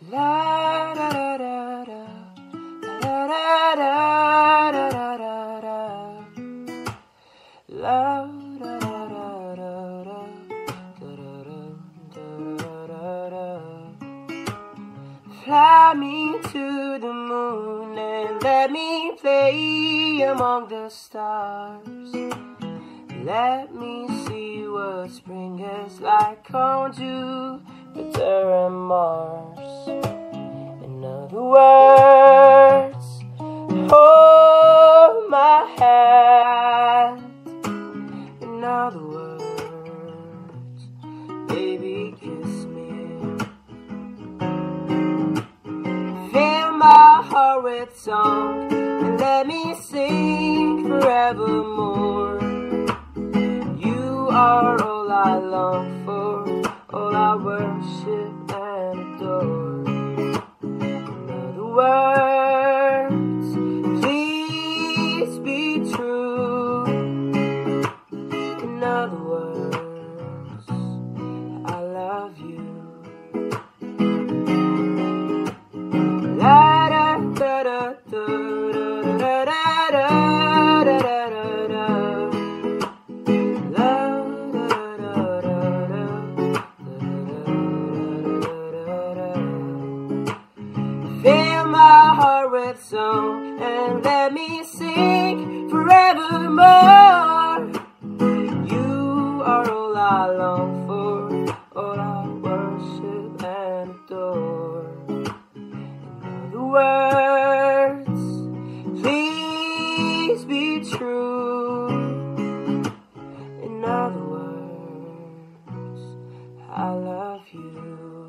La da da da da, da da da da da da da, la da da da da da, da da da. Fly me to the moon and let me play among the stars. Let me see what spring is like on Jupiter and Mars. In other words, hold my hand. In other words, baby, kiss me. Fill my heart with song and let me sing forevermore. You are all I long for, all I worship and adore. In other words, please be true. In other words, I love you. La da da da da da da da da da da. Fill my heart with song and let me sing forevermore. You are all I long for, all I worship and adore. In other words, please be true. In other words, I love you.